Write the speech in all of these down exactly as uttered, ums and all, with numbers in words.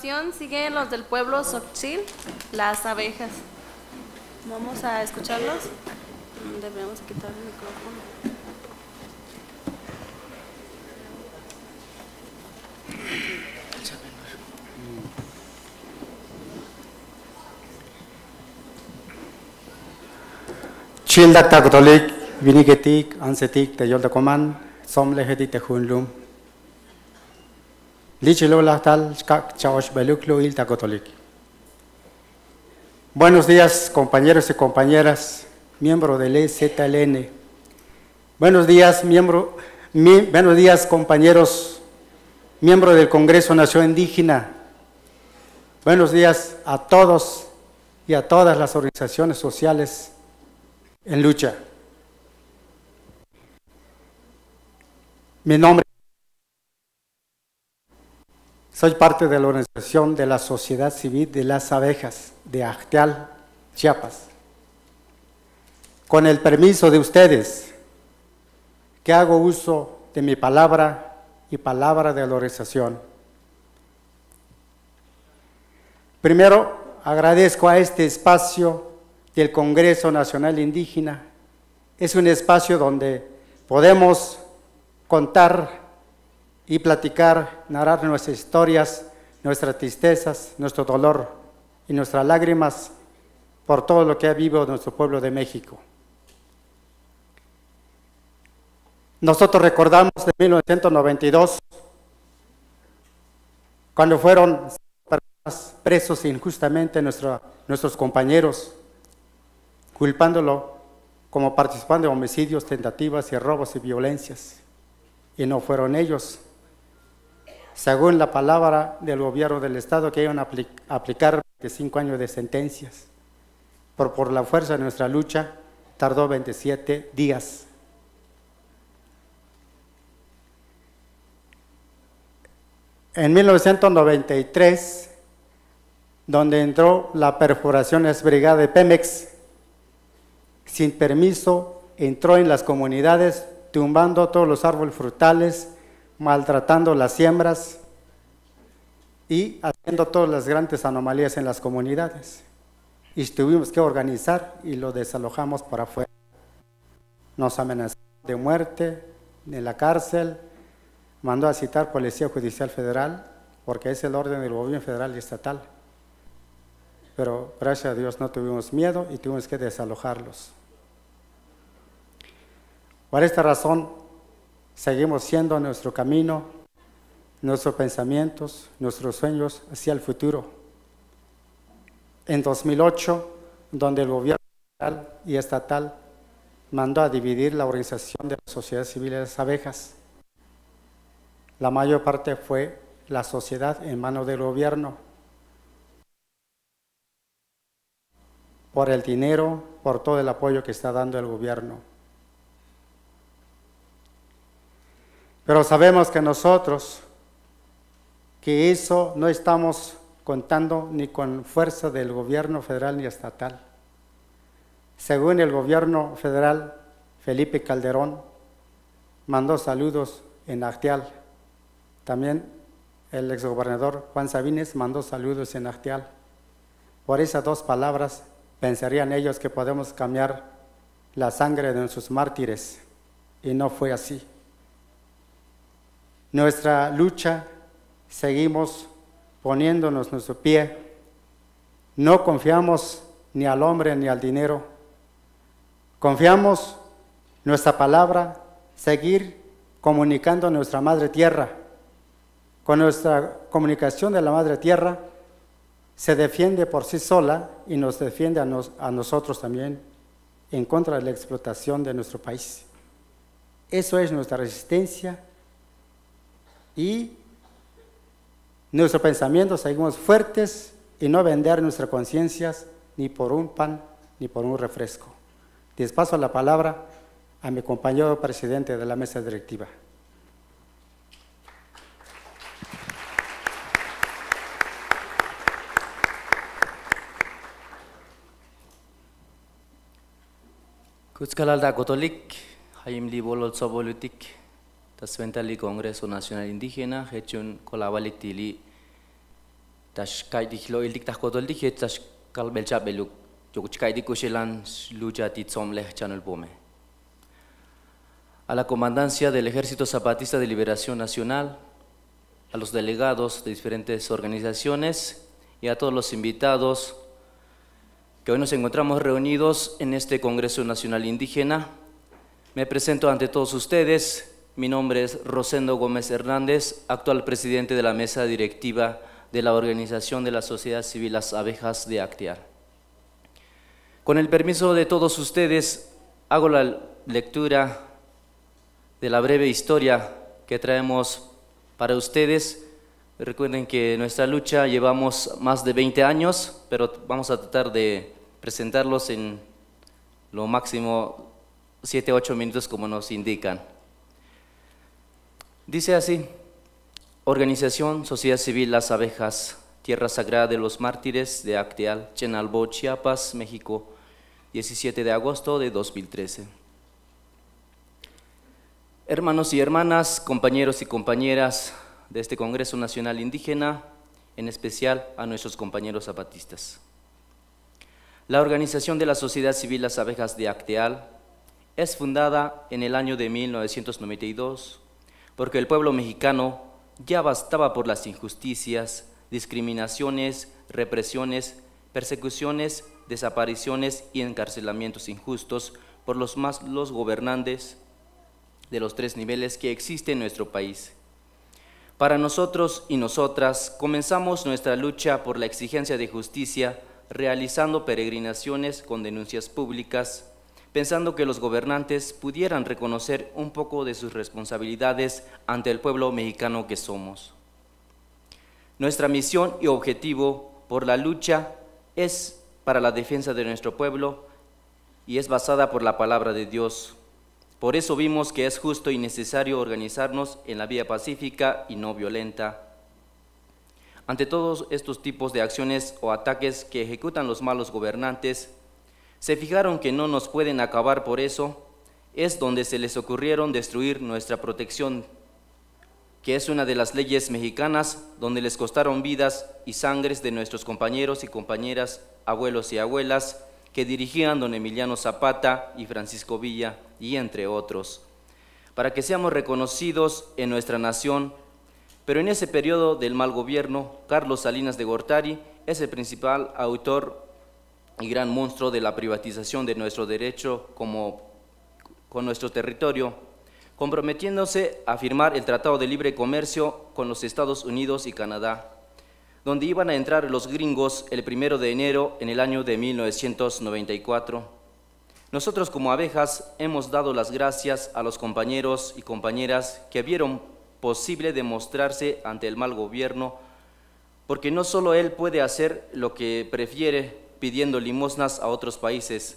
continuación siguen los del pueblo Xochitl, las abejas. Vamos a escucharlos. Debemos quitar el micrófono. Childak Tagotolik, Vinigetik, Ansetik, Teyoldacoman, Somlehetik, Tejunlum. Lichilo Lachtal, Skak, Chaosh, Beluklo, Il Tagotolik. Buenos días, compañeros y compañeras, miembro del E Z L N. Buenos días, miembro, mi, buenos días, compañeros, miembro del Congreso Nacional Indígena. Buenos días a todos y a todas las organizaciones sociales en lucha. Mi nombre, soy parte de la organización de la Sociedad Civil de las Abejas de Acteal, Chiapas. Con el permiso de ustedes, que hago uso de mi palabra y palabra de la organización. Primero, agradezco a este espacio del Congreso Nacional Indígena. Es un espacio donde podemos contar y platicar, narrar nuestras historias, nuestras tristezas, nuestro dolor y nuestras lágrimas por todo lo que ha vivido nuestro pueblo de México. Nosotros recordamos de mil novecientos noventa y dos, cuando fueron presos injustamente nuestro, nuestros compañeros, culpándolo como participando de homicidios, tentativas y robos y violencias. Y no fueron ellos. Según la palabra del gobierno del Estado, que iban a apl aplicar veinticinco años de sentencias. Pero por la fuerza de nuestra lucha, tardó veintisiete días. En mil novecientos noventa y tres, donde entró la perforación es brigada de Pemex, sin permiso, entró en las comunidades, tumbando todos los árboles frutales, maltratando las siembras y haciendo todas las grandes anomalías en las comunidades. Y tuvimos que organizar y lo desalojamos por afuera. Nos amenazó de muerte en la cárcel, mandó a citar Policía Judicial Federal, porque es el orden del gobierno federal y estatal. Pero gracias a Dios no tuvimos miedo y tuvimos que desalojarlos. Por esta razón, seguimos siendo nuestro camino, nuestros pensamientos, nuestros sueños hacia el futuro. En dos mil ocho, donde el gobierno federal y estatal mandó a dividir la organización de la sociedad civil de las abejas, la mayor parte fue la sociedad en manos del gobierno. Por el dinero, por todo el apoyo que está dando el gobierno. Pero sabemos que nosotros, que eso no estamos contando ni con fuerza del gobierno federal ni estatal. Según el gobierno federal, Felipe Calderón mandó saludos en Acteal. También el exgobernador Juan Sabines mandó saludos en Acteal. Por esas dos palabras, pensarían ellos que podemos cambiar la sangre de nuestros mártires, y no fue así. Nuestra lucha, seguimos poniéndonos nuestro pie, no confiamos ni al hombre ni al dinero, confiamos nuestra palabra, seguir comunicando a nuestra madre tierra. Con nuestra comunicación de la madre tierra, se defiende por sí sola y nos defiende a, nos, a nosotros también en contra de la explotación de nuestro país. Eso es nuestra resistencia y nuestro pensamiento, seguimos fuertes y no vender nuestras conciencias ni por un pan ni por un refresco. Les paso la palabra a mi compañero presidente de la mesa directiva. Kutzkalalda Gotolik, Hayimli Bolol Sobolutik, Tasventali Congreso Nacional Indígena, Hechun Kolabalik Tili, tash kaidik lo ildik tak kotol dik tash kal belcha beluk yokuch kaidik kushelan lucha titzomleh chanel pome. A la comandancia del Ejército Zapatista de Liberación Nacional, a los delegados de diferentes organizaciones y a todos los invitados que hoy nos encontramos reunidos en este Congreso Nacional Indígena, me presento ante todos ustedes. Mi nombre es Rosendo Gómez Hernández, actual presidente de la mesa directiva de la Organización de la Sociedad Civil Las Abejas de Acteal. Con el permiso de todos ustedes, hago la lectura de la breve historia que traemos para ustedes. Recuerden que nuestra lucha llevamos más de veinte años, pero vamos a tratar de presentarlos en lo máximo siete a ocho minutos como nos indican. Dice así: Organización Sociedad Civil Las Abejas, Tierra Sagrada de los Mártires de Acteal, Chenalbo, Chiapas, México, diecisiete de agosto de dos mil trece. Hermanos y hermanas, compañeros y compañeras de este Congreso Nacional Indígena, en especial a nuestros compañeros zapatistas. La Organización de la Sociedad Civil Las Abejas de Acteal es fundada en el año de mil novecientos noventa y dos porque el pueblo mexicano ya bastaba por las injusticias, discriminaciones, represiones, persecuciones, desapariciones y encarcelamientos injustos por los malos gobernantes de los tres niveles que existen en nuestro país. Para nosotros y nosotras comenzamos nuestra lucha por la exigencia de justicia realizando peregrinaciones con denuncias públicas, pensando que los gobernantes pudieran reconocer un poco de sus responsabilidades ante el pueblo mexicano que somos. Nuestra misión y objetivo por la lucha es para la defensa de nuestro pueblo y es basada por la palabra de Dios. Por eso vimos que es justo y necesario organizarnos en la vía pacífica y no violenta. Ante todos estos tipos de acciones o ataques que ejecutan los malos gobernantes, se fijaron que no nos pueden acabar, por eso es donde se les ocurrieron destruir nuestra protección, que es una de las leyes mexicanas donde les costaron vidas y sangres de nuestros compañeros y compañeras, abuelos y abuelas, que dirigían don Emiliano Zapata y Francisco Villa, y entre otros, para que seamos reconocidos en nuestra nación. Pero en ese periodo del mal gobierno, Carlos Salinas de Gortari es el principal autor y gran monstruo de la privatización de nuestro derecho como, con nuestro territorio, comprometiéndose a firmar el Tratado de Libre Comercio con los Estados Unidos y Canadá, donde iban a entrar los gringos el primero de enero en el año de mil novecientos noventa y cuatro. Nosotros como abejas hemos dado las gracias a los compañeros y compañeras que vieron posible demostrarse ante el mal gobierno, porque no solo él puede hacer lo que prefiere pidiendo limosnas a otros países,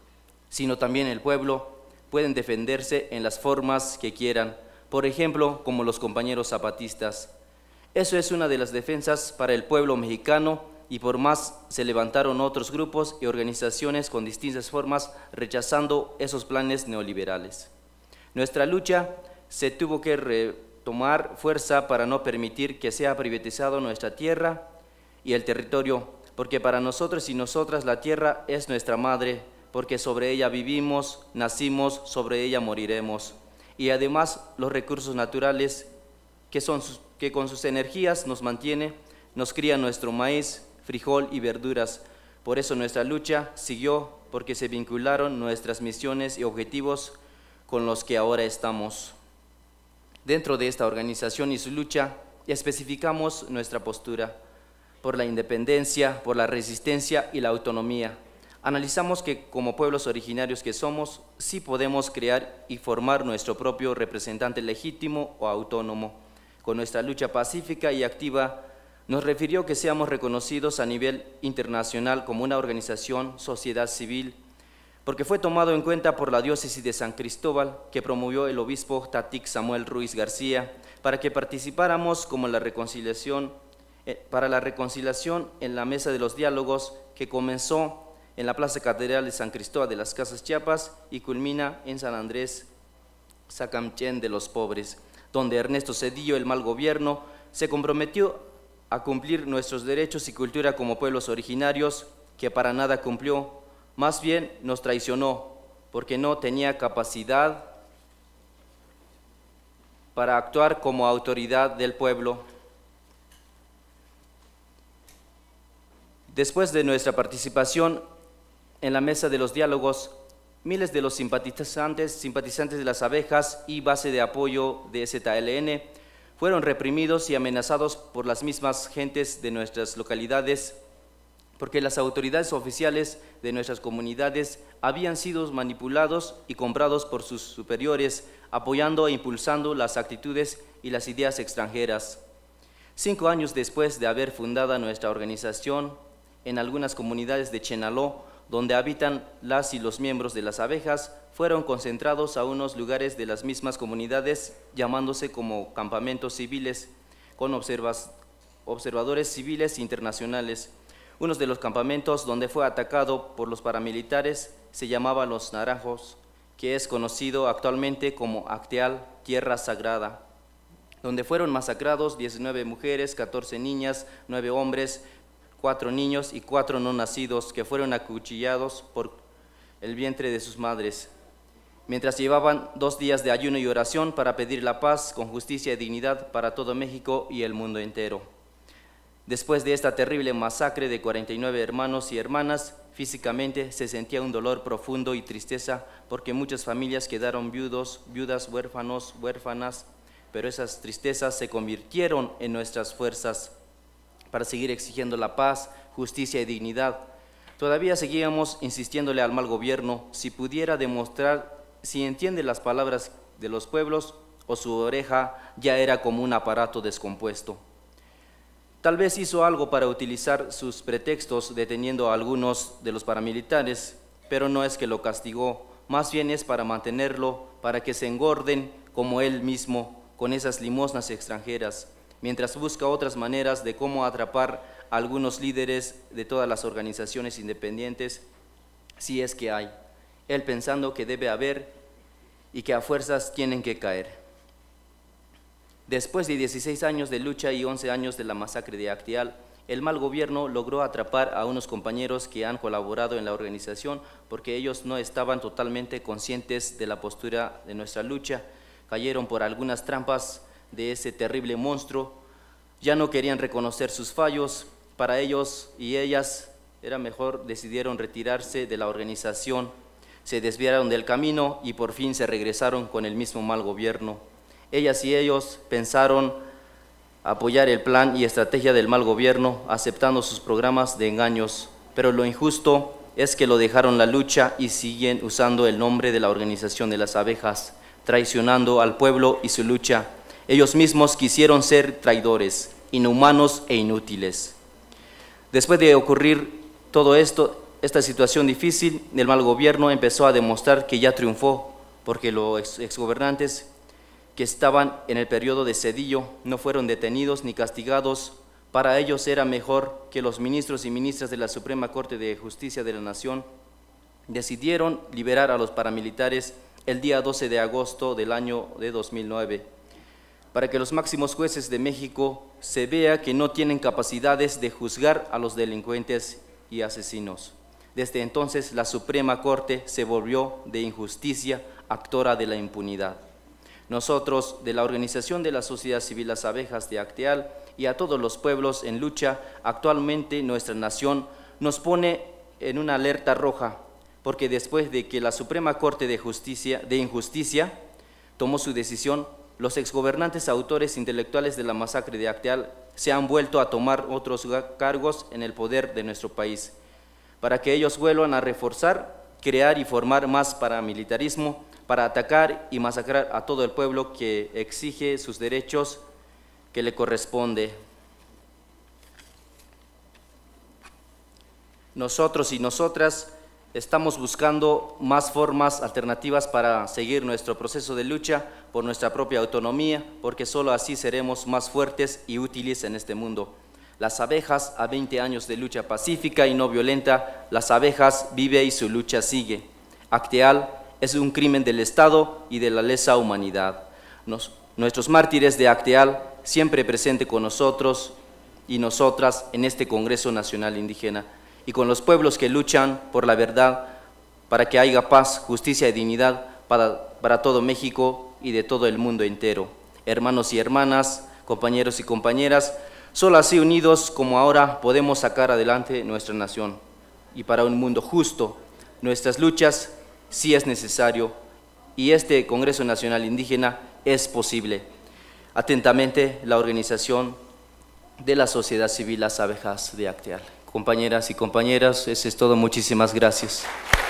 sino también el pueblo pueden defenderse en las formas que quieran, por ejemplo, como los compañeros zapatistas. Eso es una de las defensas para el pueblo mexicano, y por más se levantaron otros grupos y organizaciones con distintas formas rechazando esos planes neoliberales. Nuestra lucha se tuvo que retomar fuerza para no permitir que sea privatizado nuestra tierra y el territorio, porque para nosotros y nosotras la tierra es nuestra madre, porque sobre ella vivimos, nacimos, sobre ella moriremos. Y además los recursos naturales que, son, que con sus energías nos mantiene, nos cría nuestro maíz, frijol y verduras. Por eso nuestra lucha siguió, porque se vincularon nuestras misiones y objetivos con los que ahora estamos. Dentro de esta organización y su lucha, especificamos nuestra postura por la independencia, por la resistencia y la autonomía. Analizamos que como pueblos originarios que somos, sí podemos crear y formar nuestro propio representante legítimo o autónomo. Con nuestra lucha pacífica y activa, nos refirió que seamos reconocidos a nivel internacional como una organización, sociedad civil, porque fue tomado en cuenta por la diócesis de San Cristóbal, que promovió el obispo Tatic Samuel Ruiz García, para que participáramos como la reconciliación para la reconciliación en la mesa de los diálogos que comenzó en la Plaza Catedral de San Cristóbal de las Casas Chiapas y culmina en San Andrés Sacamchen de los Pobres, donde Ernesto Zedillo, el mal gobierno, se comprometió a cumplir nuestros derechos y cultura como pueblos originarios, que para nada cumplió, más bien nos traicionó, porque no tenía capacidad para actuar como autoridad del pueblo. Después de nuestra participación en la mesa de los diálogos, miles de los simpatizantes, simpatizantes de las abejas y base de apoyo de Z L N fueron reprimidos y amenazados por las mismas gentes de nuestras localidades, porque las autoridades oficiales de nuestras comunidades habían sido manipulados y comprados por sus superiores, apoyando e impulsando las actitudes y las ideas extranjeras. Cinco años después de haber fundado nuestra organización, en algunas comunidades de Chenaló, donde habitan las y los miembros de las abejas, fueron concentrados a unos lugares de las mismas comunidades, llamándose como campamentos civiles, con observas, observadores civiles internacionales. Uno de los campamentos donde fue atacado por los paramilitares se llamaba Los Naranjos, que es conocido actualmente como Acteal, Tierra Sagrada, donde fueron masacrados diecinueve mujeres, catorce niñas, nueve hombres, cuatro niños y cuatro no nacidos que fueron acuchillados por el vientre de sus madres, mientras llevaban dos días de ayuno y oración para pedir la paz con justicia y dignidad para todo México y el mundo entero. Después de esta terrible masacre de cuarenta y nueve hermanos y hermanas, físicamente se sentía un dolor profundo y tristeza porque muchas familias quedaron viudos, viudas, huérfanos, huérfanas, pero esas tristezas se convirtieron en nuestras fuerzas para seguir exigiendo la paz, justicia y dignidad. Todavía seguíamos insistiéndole al mal gobierno si pudiera demostrar si entiende las palabras de los pueblos o su oreja ya era como un aparato descompuesto. Tal vez hizo algo para utilizar sus pretextos deteniendo a algunos de los paramilitares, pero no es que lo castigó, más bien es para mantenerlo, para que se engorden como él mismo con esas limosnas extranjeras, mientras busca otras maneras de cómo atrapar a algunos líderes de todas las organizaciones independientes, si es que hay, él pensando que debe haber y que a fuerzas tienen que caer. Después de dieciséis años de lucha y once años de la masacre de Acteal, el mal gobierno logró atrapar a unos compañeros que han colaborado en la organización porque ellos no estaban totalmente conscientes de la postura de nuestra lucha, cayeron por algunas trampas de ese terrible monstruo, ya no querían reconocer sus fallos, para ellos y ellas era mejor, decidieron retirarse de la organización, se desviaron del camino y por fin se regresaron con el mismo mal gobierno. Ellas y ellos pensaron apoyar el plan y estrategia del mal gobierno, aceptando sus programas de engaños, pero lo injusto es que lo dejaron la lucha y siguen usando el nombre de la Organización de las Abejas, traicionando al pueblo y su lucha. Ellos mismos quisieron ser traidores, inhumanos e inútiles. Después de ocurrir todo esto, esta situación difícil, el mal gobierno empezó a demostrar que ya triunfó, porque los exgobernantes que estaban en el periodo de Cedillo no fueron detenidos ni castigados. Para ellos era mejor que los ministros y ministras de la Suprema Corte de Justicia de la Nación decidieron liberar a los paramilitares el día doce de agosto del año de dos mil nueve, para que los máximos jueces de México se vea que no tienen capacidades de juzgar a los delincuentes y asesinos. Desde entonces la Suprema Corte se volvió de injusticia, actora de la impunidad. Nosotros, de la Organización de la Sociedad Civil Las Abejas de Acteal y a todos los pueblos en lucha, actualmente nuestra nación nos pone en una alerta roja, porque después de que la Suprema Corte de Justicia, de Injusticia tomó su decisión, los exgobernantes autores intelectuales de la masacre de Acteal se han vuelto a tomar otros cargos en el poder de nuestro país, para que ellos vuelvan a reforzar, crear y formar más paramilitarismo, para atacar y masacrar a todo el pueblo que exige sus derechos que le corresponde. Nosotros y nosotras estamos buscando más formas alternativas para seguir nuestro proceso de lucha por nuestra propia autonomía, porque solo así seremos más fuertes y útiles en este mundo. Las abejas, a veinte años de lucha pacífica y no violenta, las abejas vive y su lucha sigue. Acteal es un crimen del Estado y de la lesa humanidad. Nos, nuestros mártires de Acteal, siempre presente con nosotros y nosotras en este Congreso Nacional Indígena y con los pueblos que luchan por la verdad para que haya paz, justicia y dignidad para, para todo México y de todo el mundo entero. Hermanos y hermanas, compañeros y compañeras, solo así unidos como ahora podemos sacar adelante nuestra nación. Y para un mundo justo, nuestras luchas sí es necesario y este Congreso Nacional Indígena es posible. Atentamente, la organización de la sociedad civil Las Abejas de Acteal. Compañeras y compañeras, eso es todo. Muchísimas gracias.